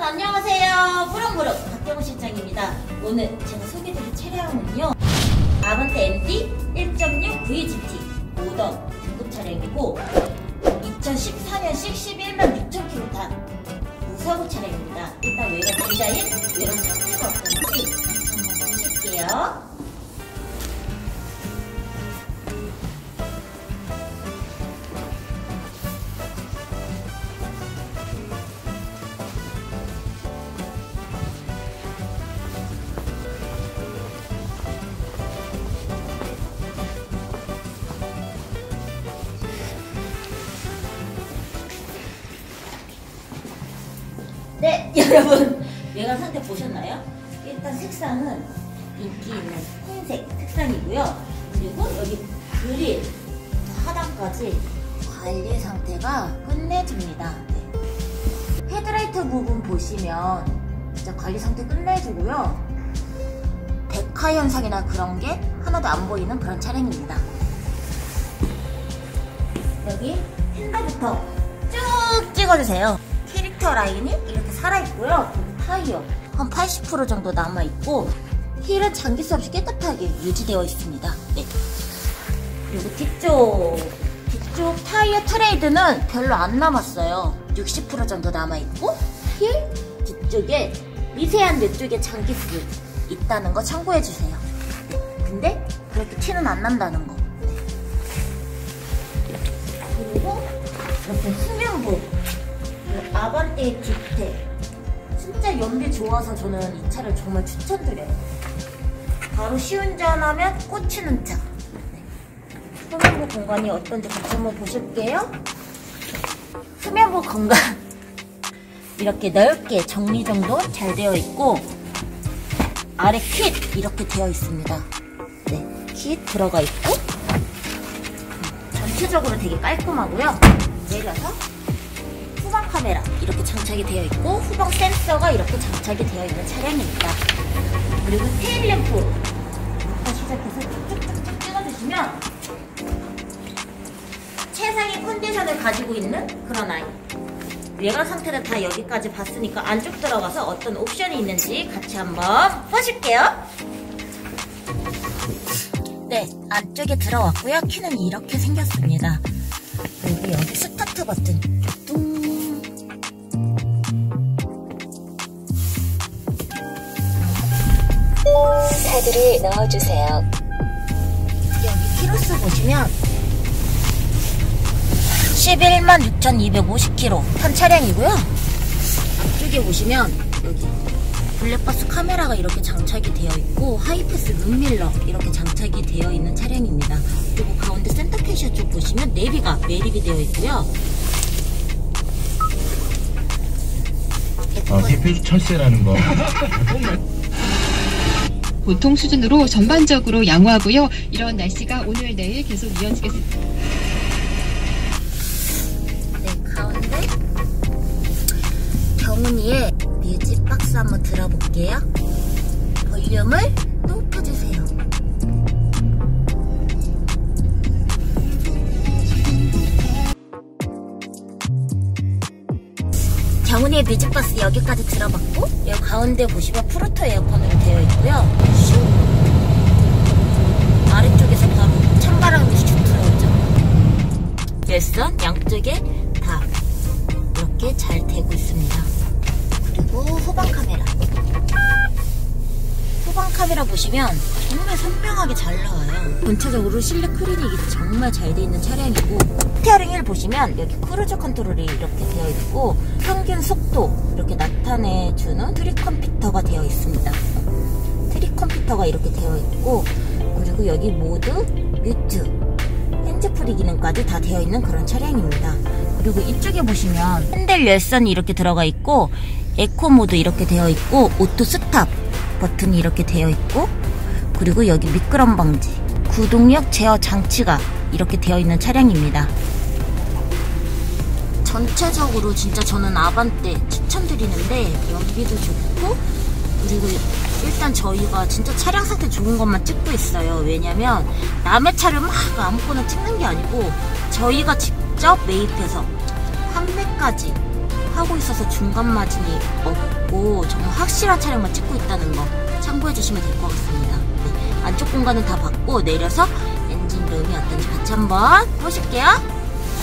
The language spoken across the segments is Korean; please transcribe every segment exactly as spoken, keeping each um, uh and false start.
안녕하세요. 뿌렁뿌렁 박경호 실장입니다. 오늘 제가 소개드릴 차량은요, 아반떼 엠티 일 점 육 브이지티 오던 등급 차량이고 이천십사 년식 십일만 육천 킬로미터 탄 무사고 차량입니다. 일단 외관 디자인, 외관 상태가 어떤지 한번 보실게요. 네, 여러분 외관 상태 보셨나요? 일단 색상은 인기 있는 흰색 색상이고요. 그리고 여기 그릴 하단까지 관리 상태가 끝내줍니다. 네. 헤드라이트 부분 보시면 진짜 관리 상태 끝내주고요. 데카 현상이나 그런 게 하나도 안 보이는 그런 차량입니다. 여기 핸들부터 쭉 찍어주세요. 캐릭터 라인이 이렇게 살아있고요. 타이어 한 팔십 퍼센트 정도 남아있고 힐은 장기수 없이 깨끗하게 유지되어 있습니다. 네. 그리고 뒤쪽 뒤쪽 타이어 트레이드는 별로 안 남았어요. 육십 퍼센트 정도 남아있고 힐 뒤쪽에 미세한 뇌쪽에 장기수 있다는 거 참고해주세요. 네. 근데 그렇게 티는 안 난다는 거. 네. 그리고 이렇게 후면부 아반떼 뒷태 진짜 연비 좋아서 저는 이 차를 정말 추천드려요. 바로 시운전하면 꽂히는 차. 네. 후면부 공간이 어떤지 같이 한번 보실게요. 후면부 공간 이렇게 넓게 정리정돈 잘 되어 있고 아래 킷 이렇게 되어 있습니다. 네, 킷 들어가 있고 전체적으로 되게 깔끔하고요. 내려서 후방 카메라 이렇게 장착이 되어 있고 후방 센서가 이렇게 장착이 되어 있는 차량입니다. 그리고 테일램프부터 시작해서 쭉쭉쭉쭉 찍어주시면 최상의 컨디션을 가지고 있는 그런 아이. 외관 상태는 다 여기까지 봤으니까 안쪽 들어가서 어떤 옵션이 있는지 같이 한번 보실게요. 네, 안쪽에 들어왔고요. 키는 이렇게 생겼습니다. 그리고 여기 스타트 버튼 뚱. 카드를 넣어주세요. 여기 키로수 보시면 십일만 육천이백오십 킬로미터 탄 차량이고요. 앞쪽에 보시면 여기 블랙박스 카메라가 이렇게 장착이 되어 있고 하이패스 룸밀러 이렇게 장착이 되어 있는 차량입니다. 그리고 가운데 센터 캐시어 쪽 보시면 내비가 매립이 되어 있고요. 아, 대표 철새라는 거. 보통 수준으로 전반적으로 양호하고요. 이런 날씨가 오늘 내일 계속 이어지겠습니다. 네, 가운데 경운이의 뮤직 박스 한번 들어볼게요. 볼륨을 높여주세요. 경운이의 뮤직박스 여기까지 들어봤고 여기 가운데 보시면 프루토 에어컨으로 되어 있고요. 슉! 아래쪽에서 바로 찬바람이 슉 들어오죠. 열선 양쪽에 다 이렇게 잘 되고 있습니다. 그리고 후방 카메라 후방 카메라 보시면 정말 선명하게 잘 나와요. 전체적으로 실내 클리닉이 정말 잘 되어 있는 차량이고 스티어링 휠 보시면 여기 크루즈 컨트롤이 이렇게 되어 있고 평균 속도 이렇게 나타내주는 트리 컴퓨터가 되어 있습니다. 트리 컴퓨터가 이렇게 되어 있고 그리고 여기 모드, 뮤트, 핸즈프리 기능까지 다 되어 있는 그런 차량입니다. 그리고 이쪽에 보시면 핸들 열선이 이렇게 들어가 있고 에코 모드 이렇게 되어 있고 오토 스탑 버튼이 이렇게 되어 있고 그리고 여기 미끄럼 방지 구동력 제어 장치가 이렇게 되어 있는 차량입니다. 전체적으로 진짜 저는 아반떼 추천드리는데 연비도 좋고 그리고 일단 저희가 진짜 차량 상태 좋은 것만 찍고 있어요. 왜냐면 남의 차를 막 아무거나 찍는 게 아니고 저희가 직접 매입해서 판매까지 하고 있어서 중간 마진이 없고 정말 확실한 차량만 찍고 있다는 거 참고해 주시면 될 것 같습니다. 네, 안쪽 공간은 다 받고 내려서 엔진룸이 어떤지 같이 한번 보실게요.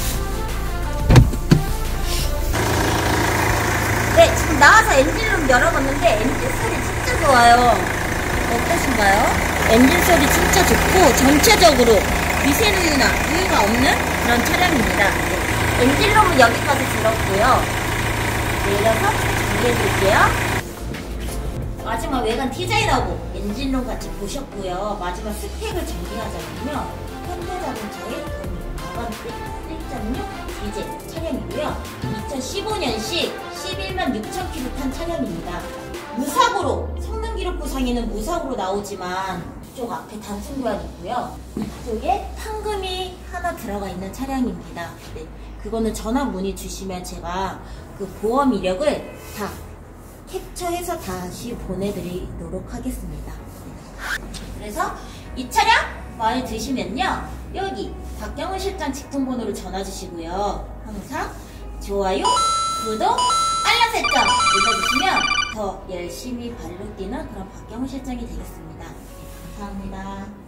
네, 지금 나와서 엔진룸 열어봤는데 엔진 소리 진짜 좋아요. 어떠신가요? 엔진 소리 진짜 좋고 전체적으로 미세누유나 유유가 없는 그런 차량입니다. 네, 엔진룸은 여기까지 들었고요. 내려서 정리해드릴게요. 마지막 외관 디자인하고 엔진룸 같이 보셨고요. 마지막 스펙을 정리하자면요. 현대자동차의 아반떼 일 점 육 디젤 차량이고요. 이천십오 년식 십일만 육천 킬로미터 탄 차량입니다. 무사고로 성능 기록부상에는 무사고로 나오지만 이쪽 앞에 단순 교환 있고요. 이쪽에 판금이 하나 들어가 있는 차량입니다. 네, 그거는 전화 문의 주시면 제가 그 보험 이력을 다 캡처해서 다시 보내드리도록 하겠습니다. 네. 그래서 이 차량 마음에 드시면요, 여기 박경훈 실장 직통번호를 전화주시고요. 항상 좋아요, 구독, 알람 설정 눌러주시면 더 열심히 발로 뛰는 그런 박경훈 실장이 되겠습니다. 네, 감사합니다.